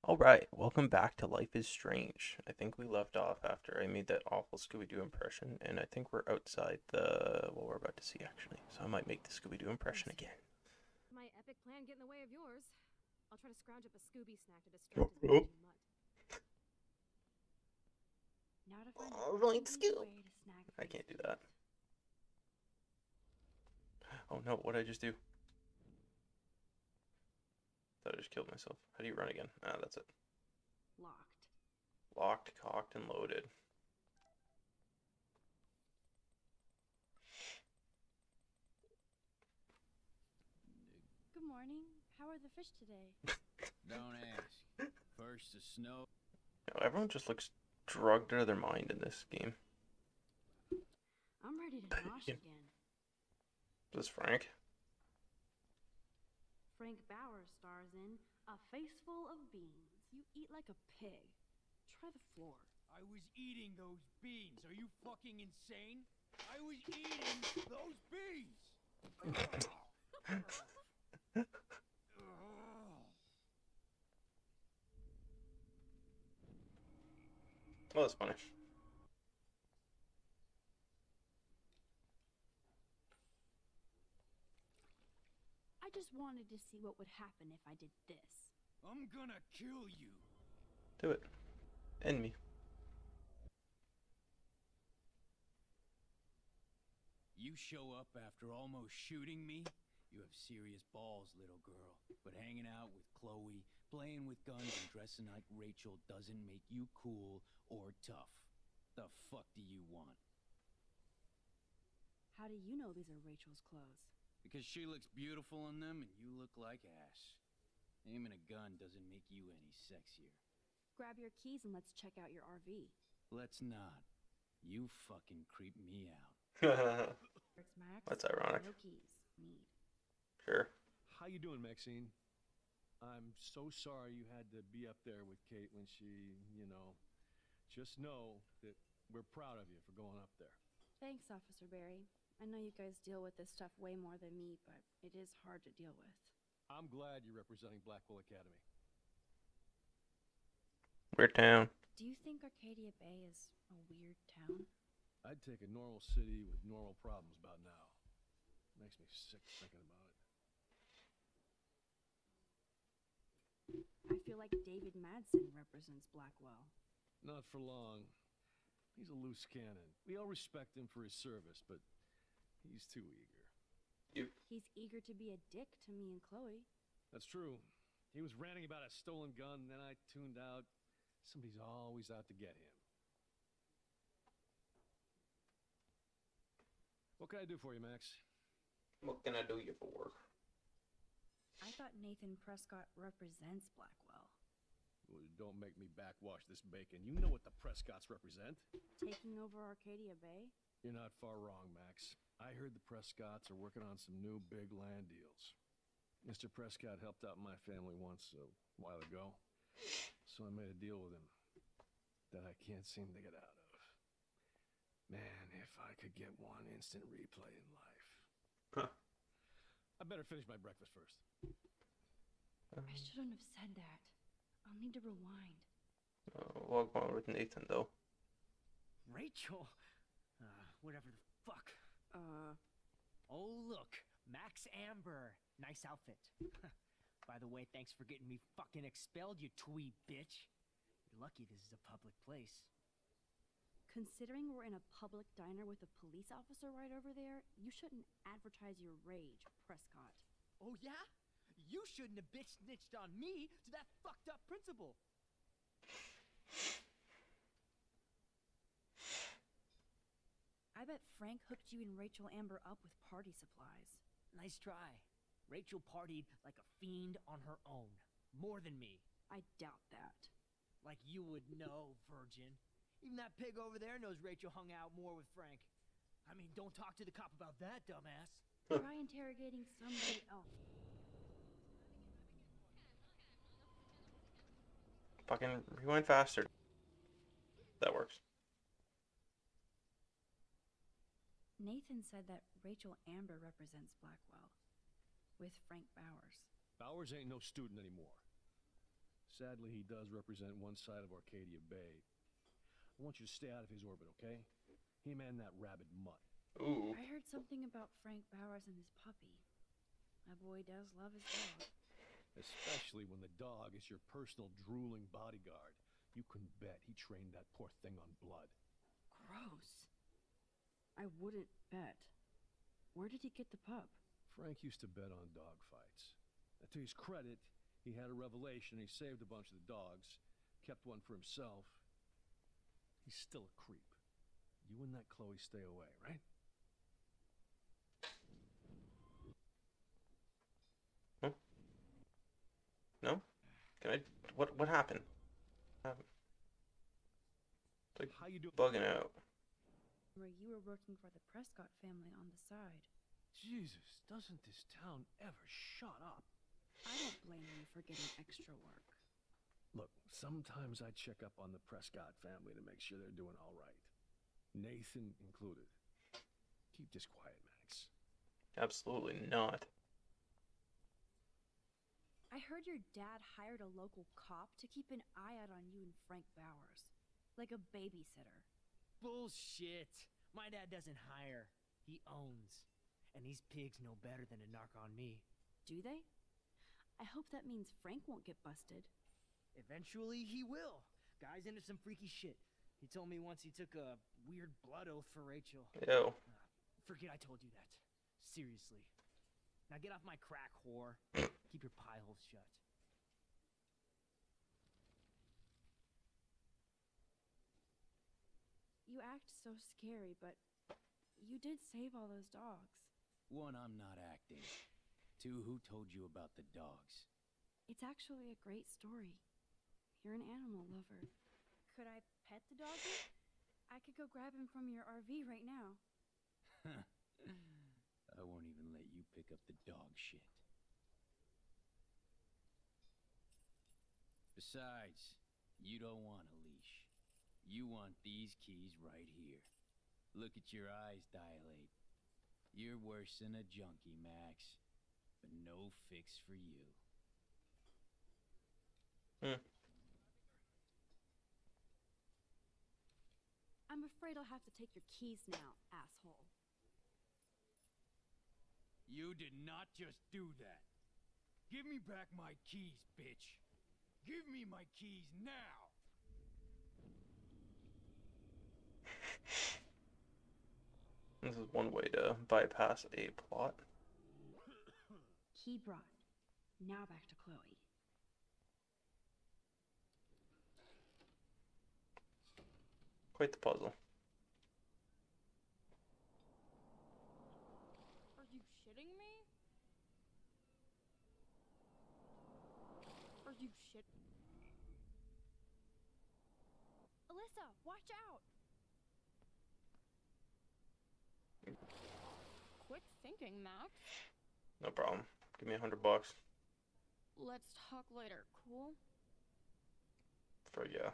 Alright, welcome back to Life is Strange. I think we left off after I made that awful Scooby-Doo impression, and I think we're outside what we're about to see, actually. So I might make the Scooby-Doo impression again. My epic plan get in the way of yours. I'll try to scrounge up a Scooby snack to distract his raging mutt. Now to find Oh, the right, easiest Scoop. way to snag I these can't do beans. that. Oh no, what did I just do? Thought I just killed myself. How do you run again? Ah, that's it. Locked. Locked, cocked, and loaded. Good morning. How are the fish today? Don't ask. First the snow. No, everyone just looks drugged out of their mind in this game. I'm ready to nosh Yeah. again. Is this Frank? Frank Bowers stars in A Face Full of Beans. You eat like a pig. Try the floor. I was eating those beans. Are you fucking insane? I was eating those beans. Oh, that's funny. I just wanted to see what would happen if I did this. I'm gonna kill you. Do it. End me. You show up after almost shooting me? You have serious balls, little girl. But hanging out with Chloe, playing with guns, and dressing like Rachel doesn't make you cool or tough. The fuck do you want? How do you know these are Rachel's clothes? Because she looks beautiful in them and you look like ass. Aiming a gun doesn't make you any sexier. Grab your keys and let's check out your RV. Let's not. You fucking creep me out. It's Max. That's ironic. No keys. Need. Sure. How you doing, Maxine? I'm so sorry you had to be up there with Kate when just know that we're proud of you for going up there. Thanks, Officer Barry. I know you guys deal with this stuff way more than me, but it is hard to deal with. I'm glad you're representing Blackwell Academy. Weird town. Do you think Arcadia Bay is a weird town? I'd take a normal city with normal problems about now. Makes me sick thinking about it. I feel like David Madsen represents Blackwell. Not for long. He's a loose cannon. We all respect him for his service, but he's too eager. He's eager to be a dick to me and Chloe. That's true. He was ranting about a stolen gun, and then I tuned out. Somebody's always out to get him. What can I do for you, Max? What can I do you for? I thought Nathan Prescott represents Blackwell. Well, don't make me backwash this bacon. You know what the Prescotts represent. Taking over Arcadia Bay? You're not far wrong, Max. I heard the Prescotts are working on some new big land deals. Mr. Prescott helped out my family once a while ago, so I made a deal with him that I can't seem to get out of. Man, if I could get one instant replay in life. Huh. I better finish my breakfast first. I shouldn't have said that. I'll need to rewind. Log on with Nathan, though. Rachel? Whatever the fuck. Oh, look. Max Amber. Nice outfit. By the way, thanks for getting me fucking expelled, you twee bitch. You're lucky this is a public place. Considering we're in a public diner with a police officer right over there, you shouldn't advertise your rage, Prescott. Oh, yeah? You shouldn't have bitch snitched on me to that fucked up principal. I bet Frank hooked you and Rachel Amber up with party supplies. Nice try. Rachel partied like a fiend on her own. More than me. I doubt that. Like you would know, virgin. Even that pig over there knows Rachel hung out more with Frank. I mean, don't talk to the cop about that, dumbass. Try interrogating somebody else. Fucking rewind faster. That works. Nathan said that Rachel Amber represents Blackwell, with Frank Bowers. Bowers ain't no student anymore. Sadly, he does represent one side of Arcadia Bay. I want you to stay out of his orbit, okay? Him and that rabid mutt. Ooh. I heard something about Frank Bowers and his puppy. My boy does love his dog. Especially when the dog is your personal drooling bodyguard. You can bet he trained that poor thing on blood. Gross. I wouldn't bet. Where did he get the pup? Frank used to bet on dog fights. Now, to his credit, he had a revelation. He saved a bunch of the dogs, kept one for himself. He's still a creep. You and that Chloe stay away, right? Huh? No? Can I? What happened? It's like How you doing? bugging out. Where you were working for the Prescott family on the side. Jesus, doesn't this town ever shut up? I don't blame you for getting extra work. Look, sometimes I check up on the Prescott family to make sure they're doing all right. Nathan included. Keep this quiet, Max. Absolutely not. I heard your dad hired a local cop to keep an eye out on you and Frank Bowers. Like a babysitter. Bullshit. My dad doesn't hire. He owns. And these pigs know better than to narc on me. Do they? I hope that means Frank won't get busted. Eventually, he will. Guy's into some freaky shit. He told me once he took a weird blood oath for Rachel. Ew. Forget I told you that. Seriously. Now get off my crack, whore. Keep your pie holes shut. You act so scary, but you did save all those dogs. One, I'm not acting. Two, who told you about the dogs? It's actually a great story. You're an animal lover. Could I pet the doggy? I could go grab him from your RV right now. I won't even let you pick up the dog shit. Besides, you don't want a leash. You want these keys right here. Look at your eyes dilate. You're worse than a junkie, Max. But no fix for you. I'm afraid I'll have to take your keys now, asshole. You did not just do that. Give me back my keys, bitch. Give me my keys now. This is one way to bypass a plot. Key brought. Now back to Chloe. Quite the puzzle. Are you shitting me? Are you shit? Alyssa, watch out! Quick thinking, Max. No problem. Give me $100 Let's talk later, cool? for yeah.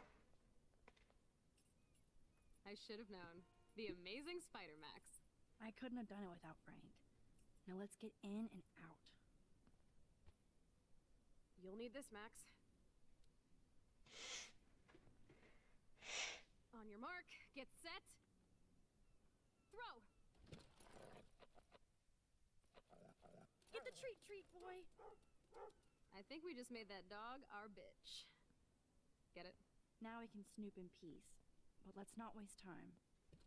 I should have known. The amazing Spider-Max. I couldn't have done it without Frank. Now let's get in and out. You'll need this, Max. On your mark, get set, throw! Get the treat, boy! I think we just made that dog our bitch. Get it? Now we can snoop in peace. But let's not waste time.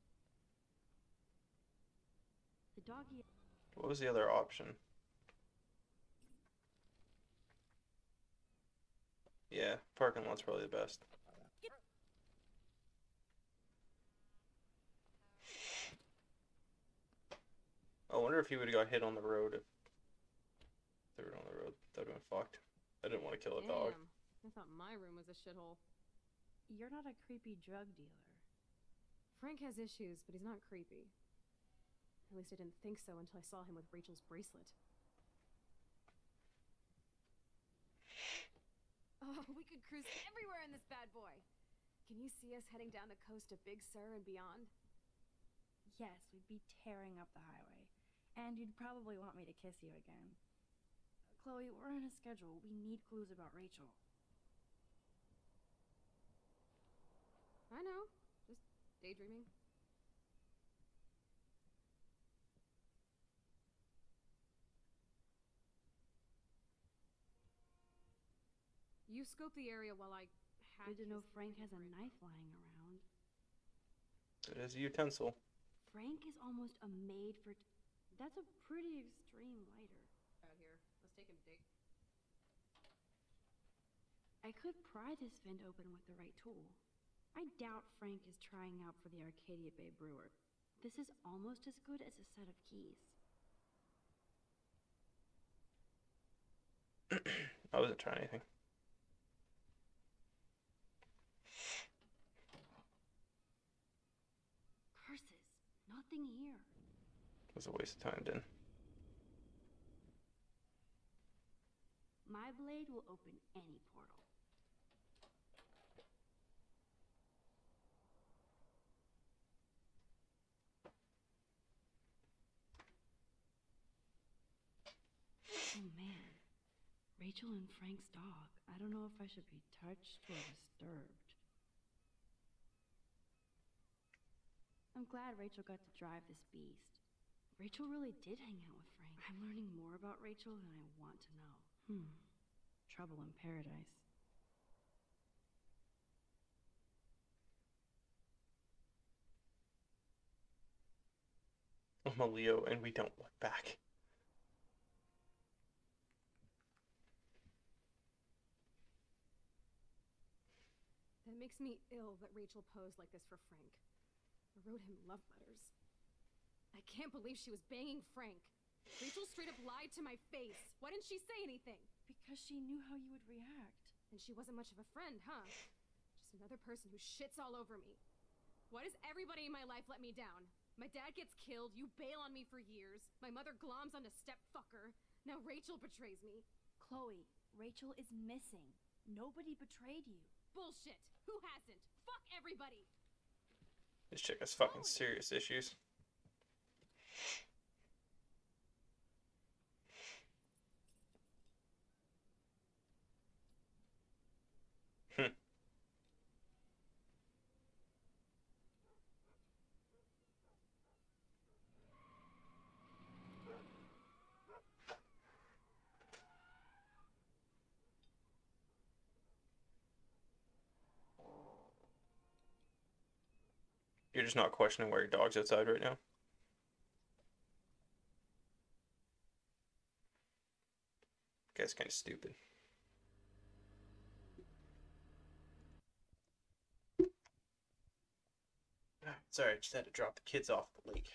The doggy... What was the other option? Yeah, parking lot's probably the best. I wonder if he would have got hit on the road if they were on the road. That would have been fucked. I didn't want to kill a dog. Damn. I thought my room was a shithole. You're not a creepy drug dealer. Frank has issues, but he's not creepy. At least I didn't think so until I saw him with Rachel's bracelet. Oh, we could cruise everywhere in this bad boy. Can you see us heading down the coast of Big Sur and beyond? Yes, we'd be tearing up the highway. And you'd probably want me to kiss you again. Chloe, we're on a schedule. We need clues about Rachel. I know. Just daydreaming. You scope the area while I hack. Good to know his Frank has a brain. knife lying around. It is a utensil. Frank is almost a maid for... That's a pretty extreme lighter. Out here. Let's take him to date. I could pry this vent open with the right tool. I doubt Frank is trying out for the Arcadia Bay Brewer. This is almost as good as a set of keys. I wasn't trying anything. Curses, nothing here. It was a waste of time, then. My blade will open any portal. Oh man, Rachel and Frank's dog. I don't know if I should be touched or disturbed. I'm glad Rachel got to drive this beast. Rachel really did hang out with Frank. I'm learning more about Rachel than I want to know. Trouble in paradise. I'm a Leo, and we don't look back. That makes me ill that Rachel posed like this for Frank. I wrote him love letters. I can't believe she was banging Frank. Rachel straight up lied to my face. Why didn't she say anything? Because she knew how you would react. And she wasn't much of a friend, huh? Just another person who shits all over me. Why does everybody in my life let me down? My dad gets killed, you bail on me for years. My mother gloms onto stepfucker. Now Rachel betrays me. Chloe, Rachel is missing. Nobody betrayed you. Bullshit. Who hasn't? Fuck everybody. This chick has fucking serious issues. You're just not questioning why your dog's outside right now? Guy's kind of stupid. Sorry, I just had to drop the kids off at the lake.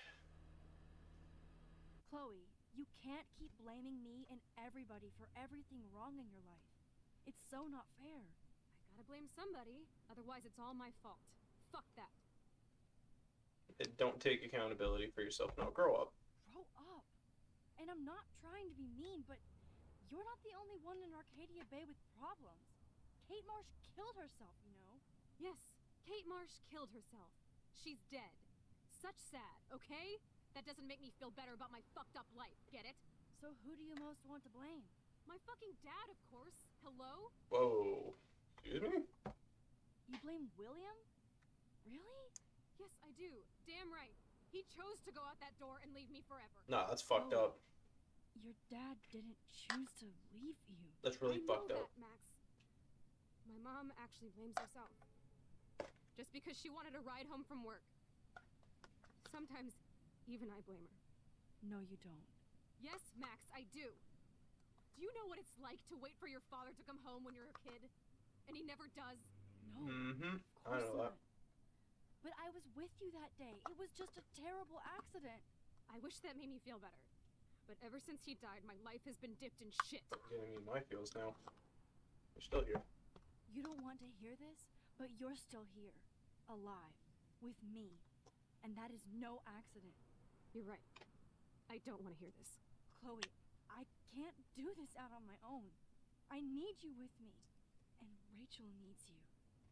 Chloe, you can't keep blaming me and everybody for everything wrong in your life. It's so not fair. I gotta blame somebody, otherwise it's all my fault. Fuck that. Don't take accountability for yourself. Now grow up. Grow up. And I'm not trying to be mean, but you're not the only one in Arcadia Bay with problems. Kate Marsh killed herself, you know? Yes, Kate Marsh killed herself. She's dead. Such sad, okay? That doesn't make me feel better about my fucked up life, get it? So who do you most want to blame? My fucking dad, of course. Hello? Whoa. Excuse me? You blame William? Really? Yes, I do. Damn right. He chose to go out that door and leave me forever. Nah, that's fucked up. Your dad didn't choose to leave you. That's really I fucked know up. that, Max. My mom actually blames herself. Just because she wanted a ride home from work. Sometimes, even I blame her. No, you don't. Yes, Max, I do. Do you know what it's like to wait for your father to come home when you're a kid? And he never does? No. Mm-hmm. Of I course know that. not. But I was with you that day. It was just a terrible accident. I wish that made me feel better. But ever since he died, my life has been dipped in shit. I'm giving me my feels now. You're still here. You don't want to hear this, but you're still here. Alive. With me. And that is no accident. You're right. I don't want to hear this. Chloe, I can't do this out on my own. I need you with me. And Rachel needs you.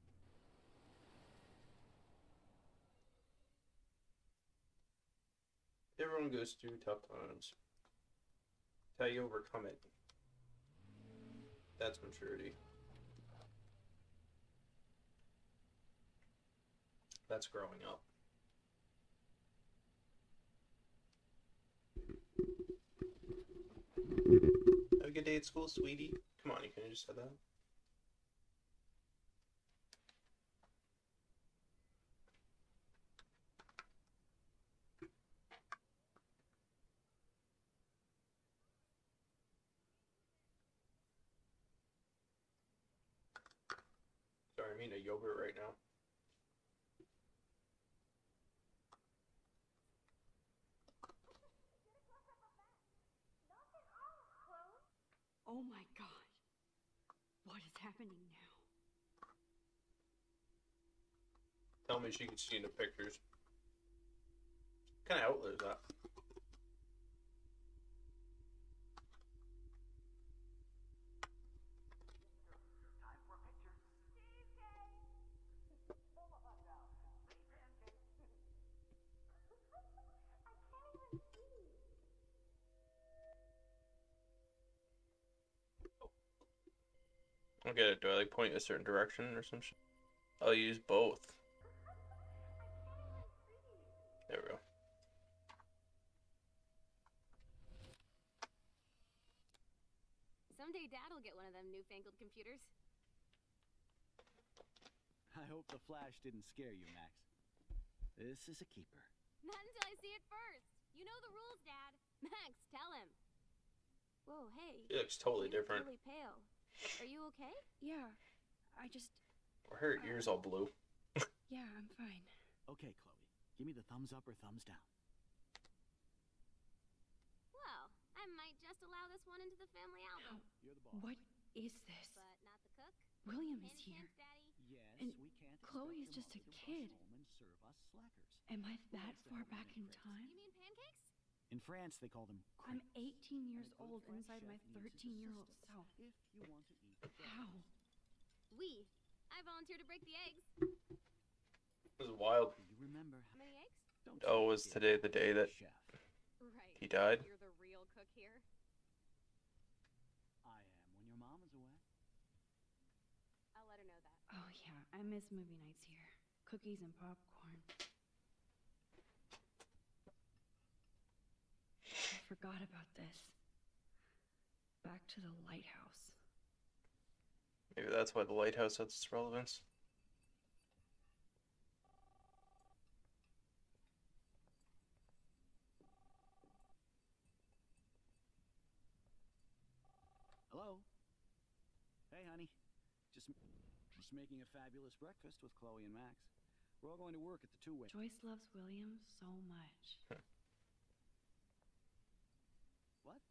Everyone goes through tough times. It's how you overcome it. That's maturity. That's growing up. Have a good day at school, sweetie. Come on, you could have just said that. Sorry, I'm eating a yogurt right now. Oh my god. What is happening now? Tell me she can see in the pictures. What kind of outlet is that? I don't get it. Do I like point a certain direction or some shit? I'll use both. There we go. Someday Dad will get one of them newfangled computers. I hope the flash didn't scare you, Max. This is a keeper. Not until I see it first. You know the rules, Dad. Max, tell him. Whoa, hey. She looks totally You look different. really pale. Are you okay? Yeah, I just. Or her ears all blue. Yeah, I'm fine. Okay, Chloe. Give me the thumbs up or thumbs down. Well, I might just allow this one into the family album. You're the boss. What is this? But not the cook. William is Any here. chance, Daddy? Yes, And we can't. Chloe is expect just your a mother to kid. rush home and serve us slackers. Am I Who that wants to far help back me in make time? You mean pancakes? In France, they call them I'm crepes. 18 years And a good old French inside my chef needs 13-year-old assistance self. If you want to eat the How? We. I volunteer to break the eggs. This is wild. Do you remember? How many eggs? Don't Oh, you was forget today the day that chef. Right. he died? You're the real cook here. I am when your mom is away. I'll let her know that. Oh, yeah, I miss movie nights here. Cookies and popcorn. I forgot about this. Back to the lighthouse. Maybe that's why the lighthouse has its relevance. Hello. Hey, honey. Just making a fabulous breakfast with Chloe and Max. We're all going to work at the two-way. Joyce loves William so much. What?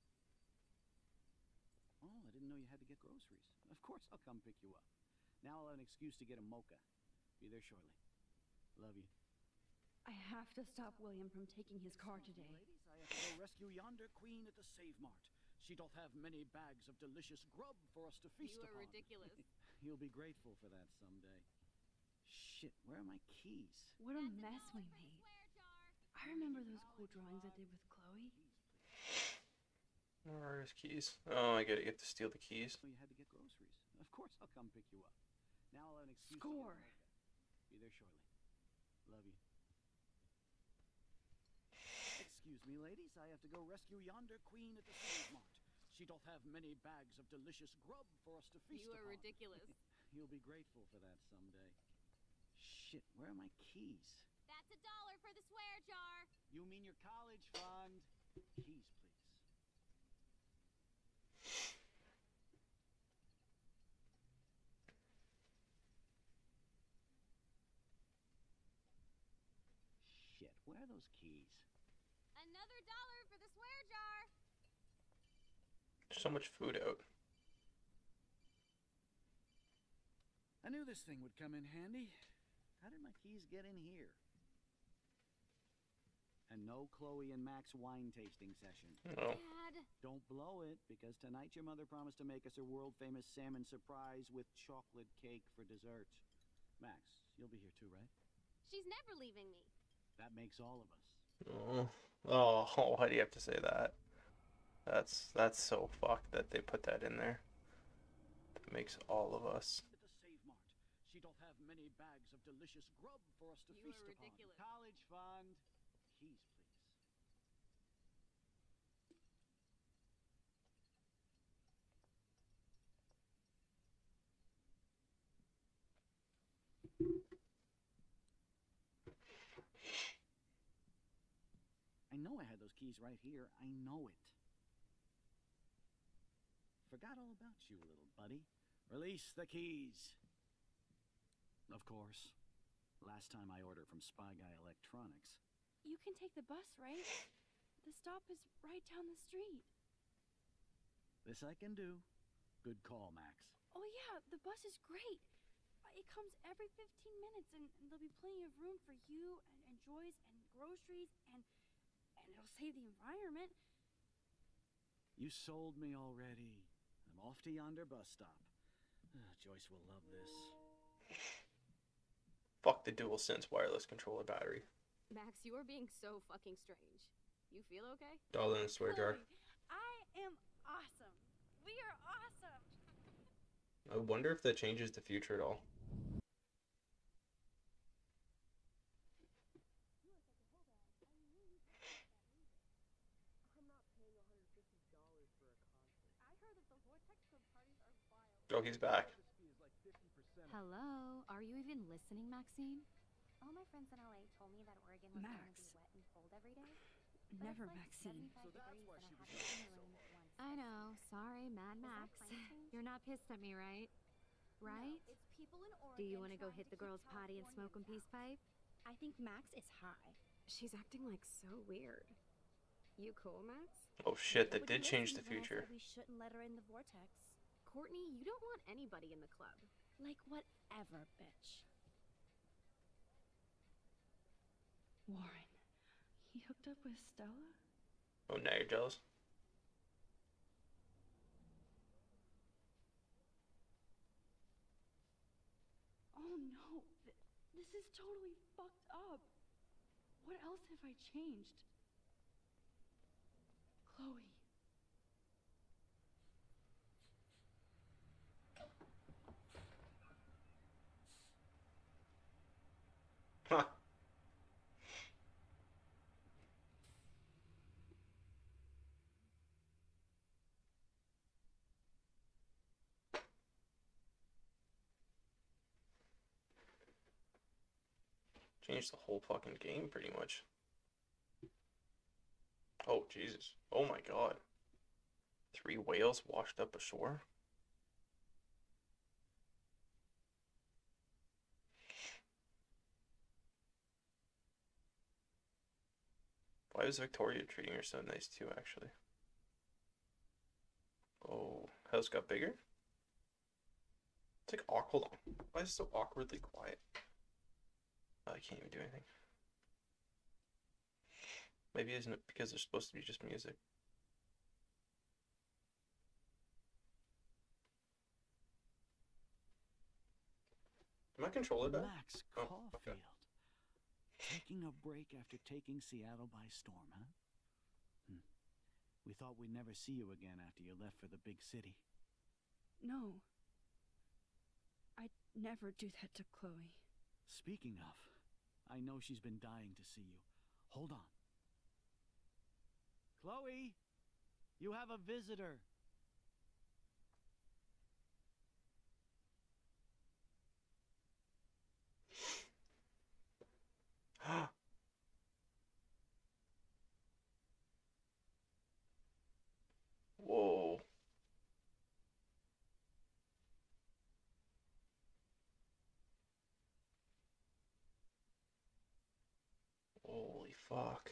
Oh, I didn't know you had to get groceries. Of course, I'll come pick you up. Now I'll have an excuse to get a mocha. Be there shortly. Love you. I have to stop William from taking his car Excuse me, today. ladies, I have to go rescue yonder queen at the Save Mart. She doth have many bags of delicious grub for us to feast You are upon. ridiculous. You'll be grateful for that someday. Shit, where are my keys? What a That's mess we $1 for the made. swear jar. I remember those cool drawings I did with Chloe. Where are his keys? Oh, I get to steal the keys. Oh, you had to get groceries. Of course, I'll come pick you up. Now I'll have an excuse. Score. To get a mocha. Be there shortly. Love you. Excuse me, ladies. I have to go rescue yonder queen at the Save Mart. She doth have many bags of delicious grub for us to feast You are upon. ridiculous. You'll be grateful for that someday. Shit, where are my keys? That's $1 for the swear jar. You mean your college fund? Keys, please. Shit, where are those keys? Another $1 for the swear jar. There's so much food out. I knew this thing would come in handy. How did my keys get in here? And no Chloe and Max wine tasting session. Oh, Dad. Don't blow it, because tonight your mother promised to make us a world-famous salmon surprise with chocolate cake for dessert. Max, you'll be here too, right? She's never leaving me. That makes all of us. oh, why do you have to say that? That's so fucked that they put that in there. That makes all of us. At the Save Mart. She doth shalt have many bags of delicious grub for us to You feast are upon. ridiculous. College fund. Keys, please. I know I had those keys right here. I know it. Forgot all about you, little buddy. Release the keys. Of course. Last time I ordered from Spy Guy Electronics. You can take the bus, right? The stop is right down the street. This I can do. Good call, Max. Oh yeah, the bus is great. It comes every 15 minutes, and there'll be plenty of room for you and Joyce and groceries, and it'll save the environment. You sold me already. I'm off to yonder bus stop. Joyce will love this. Fuck the DualSense wireless controller battery. Max, you are being so fucking strange. You feel okay? Doll in the swear jar. I am awesome. We are awesome. I wonder if that changes the future at all. Oh, he's back. Hello? Are you even listening, Maxine? All my friends in LA told me that Oregon was going to be wet and cold every day. But Never, it's like Maxine. 75 degrees and I haven't seen the rain once. I know. Sorry, Mad Is that Max. climate change? You're not pissed at me, right? Right? No, it's people in Oregon. Do you want to go trying hit the keep girls' potty and smoke a Californians peace pipe? I think Max is high. She's acting like so weird. You cool, Max? Oh shit, that Would you did change the listen when I future. said we shouldn't let her in the vortex. Courtney, you don't want anybody in the club. Like whatever, bitch. Warren, he hooked up with Stella? Oh, now you're jealous? Oh no, this is totally fucked up. What else have I changed? Chloe. Huh. Changed the whole fucking game pretty much. Oh Jesus. Oh my god. 3 whales washed up ashore? Why was Victoria treating her so nice too, actually? Oh, house got bigger? It's like awkward. Hold on. Why is it so awkwardly quiet? Oh, I can't even do anything. Maybe isn't it because there's supposed to be just music? Am I controller back? Max Oh, Caulfield. okay. Taking a break after taking Seattle by storm, huh? We thought we'd never see you again after you left for the big city. No. I'd never do that to Chloe. Speaking of, I know she's been dying to see you. Hold on. Chloe, you have a visitor. Whoa. Holy fuck.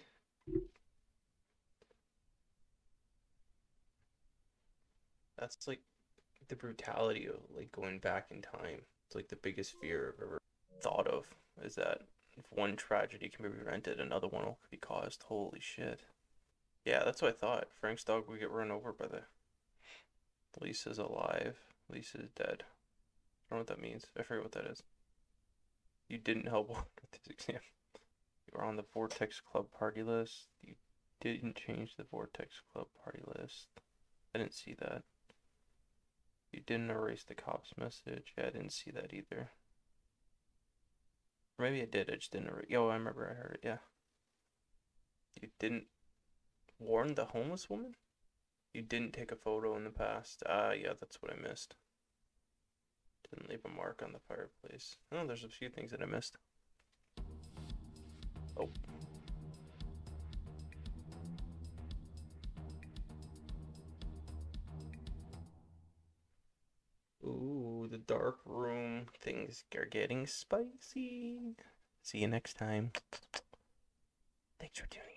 That's like the brutality of like going back in time. It's like the biggest fear I've ever thought of, is that if one tragedy can be prevented, another one will be caused. Holy shit. Yeah, that's what I thought. Frank's dog would get run over by the... Lisa's alive. Lisa's dead. I don't know what that means. I forget what that is. You didn't help with this exam. You were on the Vortex Club party list. You didn't change the Vortex Club party list. I didn't see that. You didn't erase the cop's message. Yeah, I didn't see that either. Or maybe I did. I just didn't. Yo, I remember I heard it. Yeah. You didn't warn the homeless woman? You didn't take a photo in the past. Yeah, that's what I missed. Didn't leave a mark on the fireplace. Oh, there's a few things that I missed. Oh. Ooh, the dark room. Things are getting spicy. See you next time. Thanks for tuning in.